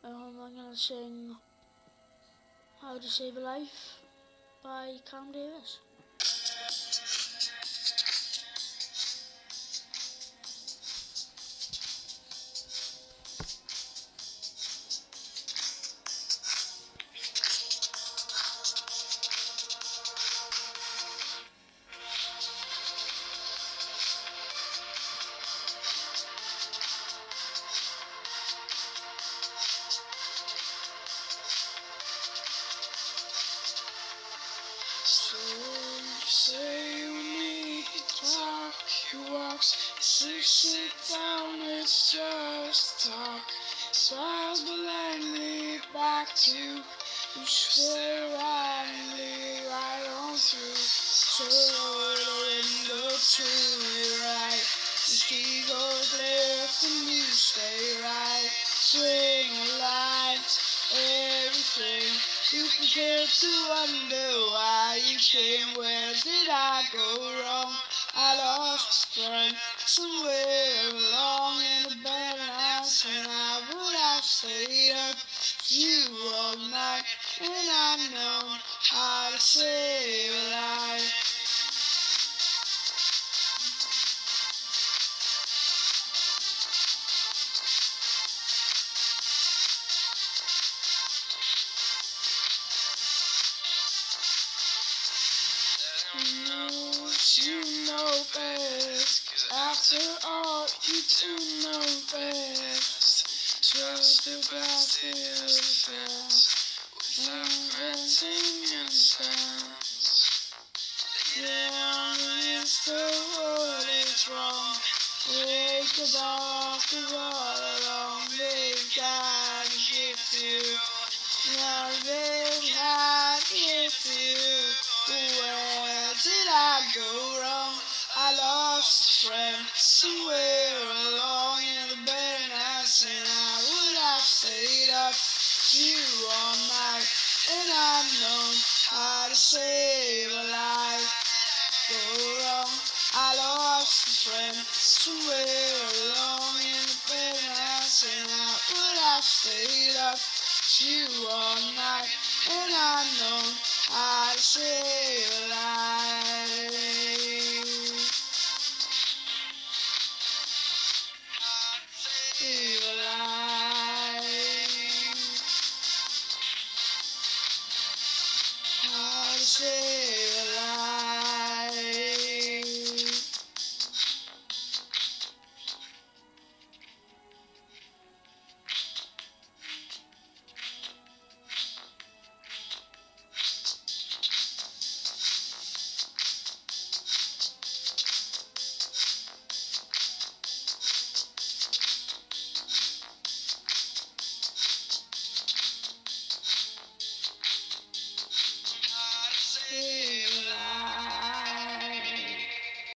I'm going to sing How to Save a Life by Cam Davis. So you say you need to talk, you walk, you sit down, it's just talk. Smiles blindly back to you, stare blindly right on through. So the window to your right, the street goes left and you stay right. Swing a line, everything. You begin to wonder why you came. Where did I go wrong? I lost a friend somewhere along in the balance, and I would have stayed up with you all night, and I know how to save a life. You know best, 'cause after all you do know best. Trust the past is the best, without renting and stands. Yeah, it's the world is wrong. Wake up, 'cause all along they've got to give you. Now they've had to give you. Where did I go wrong? I lost a friend somewhere along in the bitterness, and I would have stayed up with you all night, and I've known how to save a life. Go wrong, I lost a friend somewhere along in the bitterness, and I would have stayed up with you all night, and I've known how to save a life.